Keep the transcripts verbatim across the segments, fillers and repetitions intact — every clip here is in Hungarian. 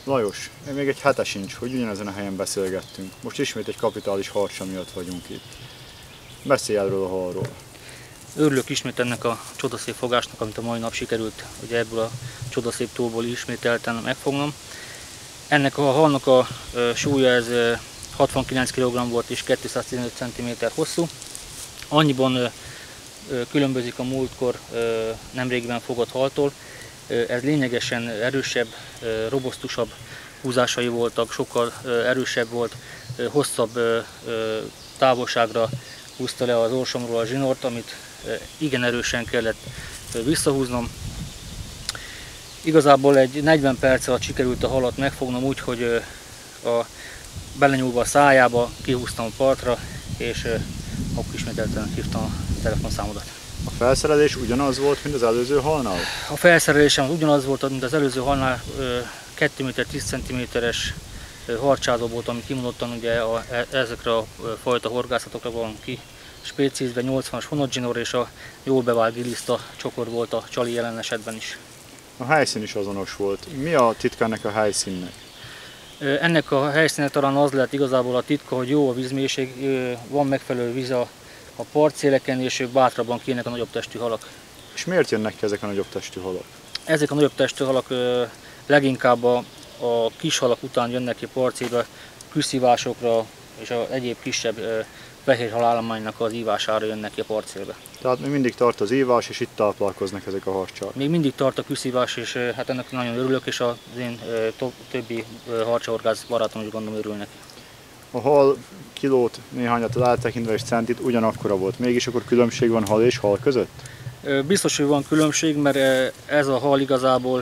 Lajos, még egy hete sincs, hogy ugyanezen a helyen beszélgettünk. Most ismét egy kapitális harcsa miatt vagyunk itt. Beszélj erről a halról. Örülök ismét ennek a csodaszép fogásnak, amit a mai nap sikerült ugye ebből a csodaszép tóból ismételten megfognom. Ennek a halnak a súlya ez hatvankilenc kilogramm volt és kétszáztizenöt centiméter hosszú. Annyiban különbözik a múltkor nemrégiben fogott haltól. Ez lényegesen erősebb, robosztusabb húzásai voltak, sokkal erősebb volt, hosszabb távolságra húzta le az orsomról a zsinort, amit igen erősen kellett visszahúznom. Igazából egy negyven perc alatt sikerült a halat megfognom úgy, hogy a, belenyúlva a szájába kihúztam a partra, és akkor ismételten hívtam a telefonszámodat. A felszerelés ugyanaz volt, mint az előző halnál? A felszerelésem ugyanaz volt, mint az előző halnál, két méter tíz centiméteres harcsázó volt, ami kimondottan ugye a, ezekre a fajta horgászatokra van ki spécizve, nyolcvanas honadzsinór és a jól bevált giliszta csokor volt a csali jelen esetben is. A helyszín is azonos volt. Mi a titka ennek a helyszínnek? Ennek a helyszínnek talán az lehet igazából a titka, hogy jó a vízmélység, van megfelelő víz a, a partszéleken, és bátrabban kijönnek a nagyobb testű halak. És miért jönnek ki ezek a nagyobb testű halak? Ezek a nagyobb testű halak leginkább a, a kis halak után jönnek ki partszélbe, küszívásokra és az egyéb kisebb fehér halállománynak az ívására jönnek ki a partszélbe. Tehát még mindig tart az ívás, és itt táplálkoznak ezek a harcsák. Még mindig tart a küszívás, és hát ennek nagyon örülök, és az én többi harcsahorgász barátom is gondolom örül neki. A hal kilót néhányat eltekintve és centit ugyanakkora volt. Mégis akkor különbség van hal és hal között? Biztos, hogy van különbség, mert ez a hal igazából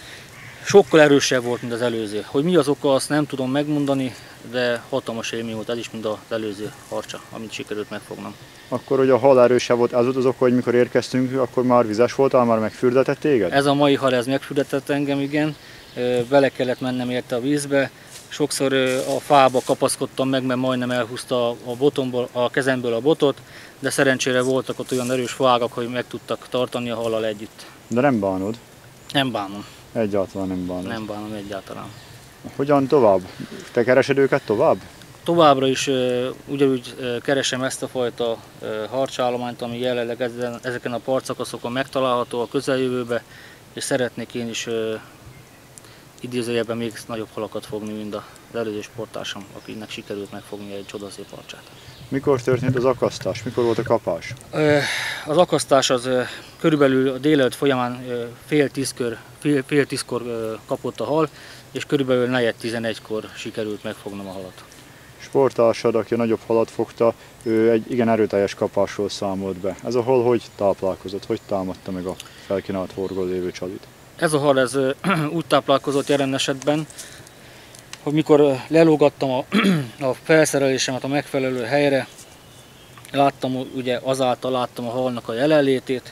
sokkal erősebb volt, mint az előző. Hogy mi az oka, azt nem tudom megmondani, de hatalmas élmény volt ez is, mint az előző harcsa, amit sikerült megfognom. Akkor, hogy a hal erősebb volt, ez volt az oka, hogy mikor érkeztünk, akkor már vizes voltál, már megfürdetett téged? Ez a mai hal, ez megfürdetett engem, igen. Bele kellett mennem érte a vízbe. Sokszor a fába kapaszkodtam meg, mert majdnem elhúzta a botomból, a kezemből a botot, de szerencsére voltak ott olyan erős faágak, hogy meg tudtak tartani a hallal együtt. De nem bánod? Nem bánom. Egyáltalán nem bánod? Nem bánom egyáltalán. Hogyan tovább? Te keresed őket tovább? Továbbra is uh, ugyanúgy uh, keresem ezt a fajta uh, harcsállományt, ami jelenleg ezen, ezeken a partszakaszokon megtalálható a közeljövőbe, és szeretnék én is uh, idézőjelben még nagyobb halakat fogni, mint az előző sporttársam, akinek sikerült megfogni egy csodaszép harcsát. Mikor történt az akasztás? Mikor volt a kapás? Uh, az akasztás az uh, körülbelül a délelőtt folyamán uh, fél tízkor, fél, fél tízkor uh, kapott a hal, és körülbelül negyed tizenegykor sikerült megfognom a halat. Sporttársad, aki a nagyobb halat fogta, ő egy igen erőteljes kapásról számolt be. Ez a hal hogy táplálkozott, hogy támadta meg a felkínált horgon lévő csalit? Ez a hal ez úgy táplálkozott jelen esetben, hogy mikor lelógattam a, a felszerelésemet a megfelelő helyre, láttam, ugye azáltal láttam a halnak a jelenlétét,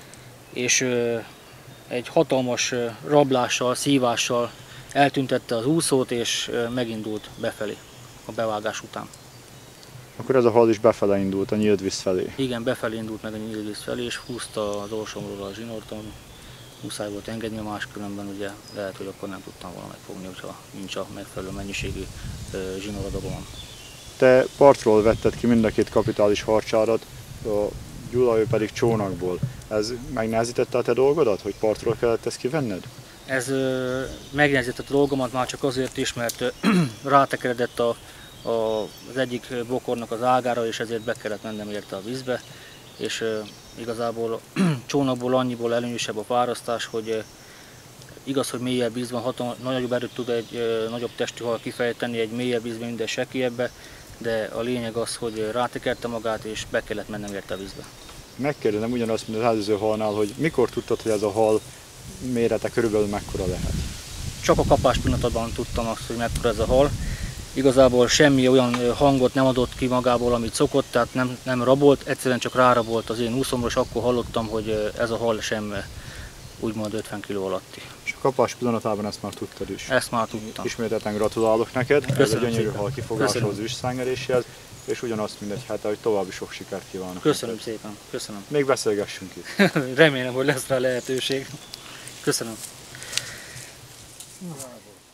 és egy hatalmas rablással, szívással eltüntette az úszót, és megindult befelé a bevágás után. Akkor ez a hal is befele indult, a nyílt víz felé? Igen, befelé indult meg a nyílt víz felé, és húzta az orsomról a zsinort, muszáj volt engedni, máskülönben ugye lehet, hogy akkor nem tudtam volna megfogni, hogyha nincs a megfelelő mennyiségű zsinoradagom. Te partról vetted ki mind a két kapitális harcsárat, a Gyula ő pedig csónakból. Ez megnehezítette a te dolgodat, hogy partról kellett ezt kivenned? Ez megnehezítette a dolgomat már csak azért is, mert rátekeredett a, a, az egyik bokornak az ágára, és ezért be kellett mennem érte a vízbe. És uh, igazából csónakból annyiból előnyösebb a párasztás, hogy uh, igaz, hogy mélyebb vízben hatalmas, nagyobb erőt tud egy uh, nagyobb testű hal kifejteni egy mélyebb vízben, minden sekélyebbe, de a lényeg az, hogy rátekerte magát, és be kellett mennem érte a vízbe. Megkérdezem ugyanazt, mint az előző halnál, hogy mikor tudtad, hogy ez a hal mérete körülbelül mekkora lehet? Csak a kapás pillanatban tudtam azt, hogy mekkora ez a hal. Igazából semmi olyan hangot nem adott ki magából, amit szokott, tehát nem, nem rabolt, egyszerűen csak rárabolt az én úszomra, és akkor hallottam, hogy ez a hal sem úgymond ötven kiló alatti. És a kapás pillanatában ezt már tudtad is? Ezt már tudtam. Ismételten gratulálok neked, Köszönöm, ez a gyönyörű szépen. hal kifogáshoz, ősszengeréséhez, és ugyanazt mindegy hete, hogy további sok sikert kívánok. Köszönöm neked. szépen, köszönöm. Még beszélgessünk itt. Remélem, hogy lesz rá lehetőség. Köszönöm.